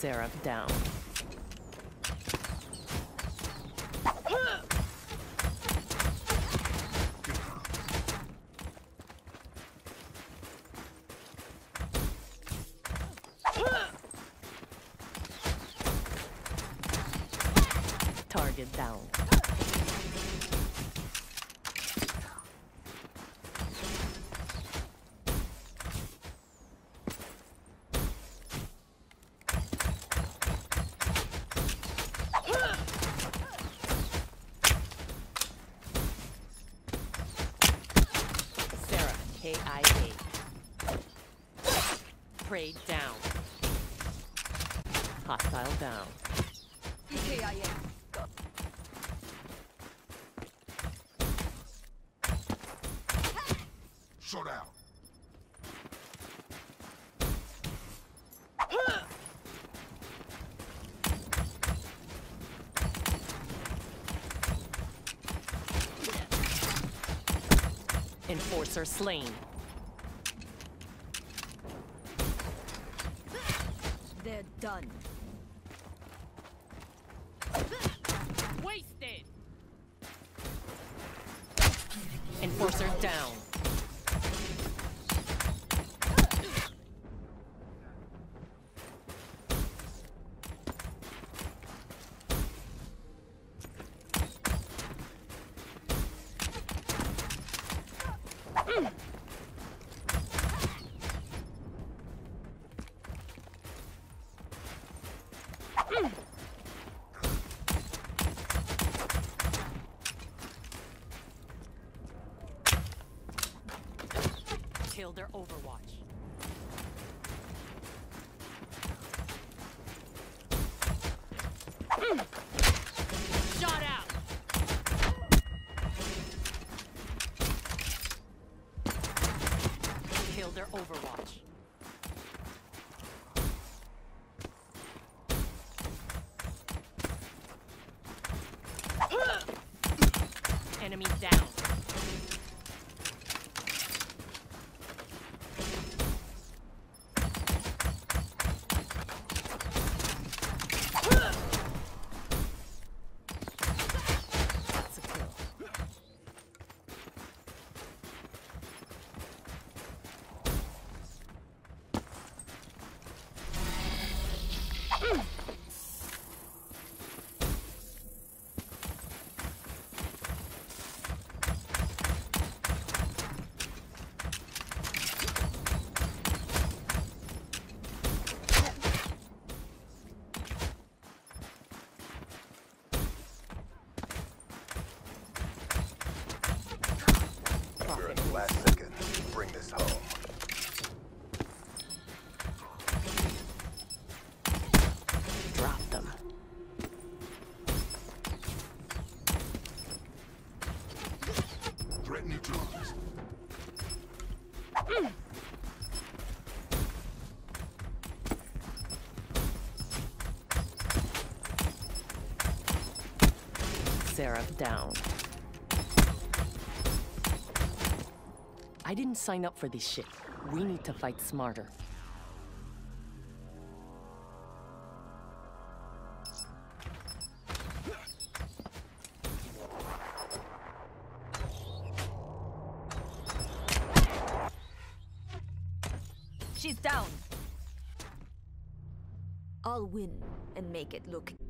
Seraph down. Target down. Sarah, KIA. Prey down. Hostile down. EKIA. Shut out. Enforcer slain. They're done. Wasted. Enforcer down. Kill their Overwatch. Shot out. Kill their Overwatch. Enemy down. That's a kill. We're in the last second. Bring this home. Drop them. Threat neutralized. Seraph down. I didn't sign up for this shit. We need to fight smarter. She's down. I'll win and make it look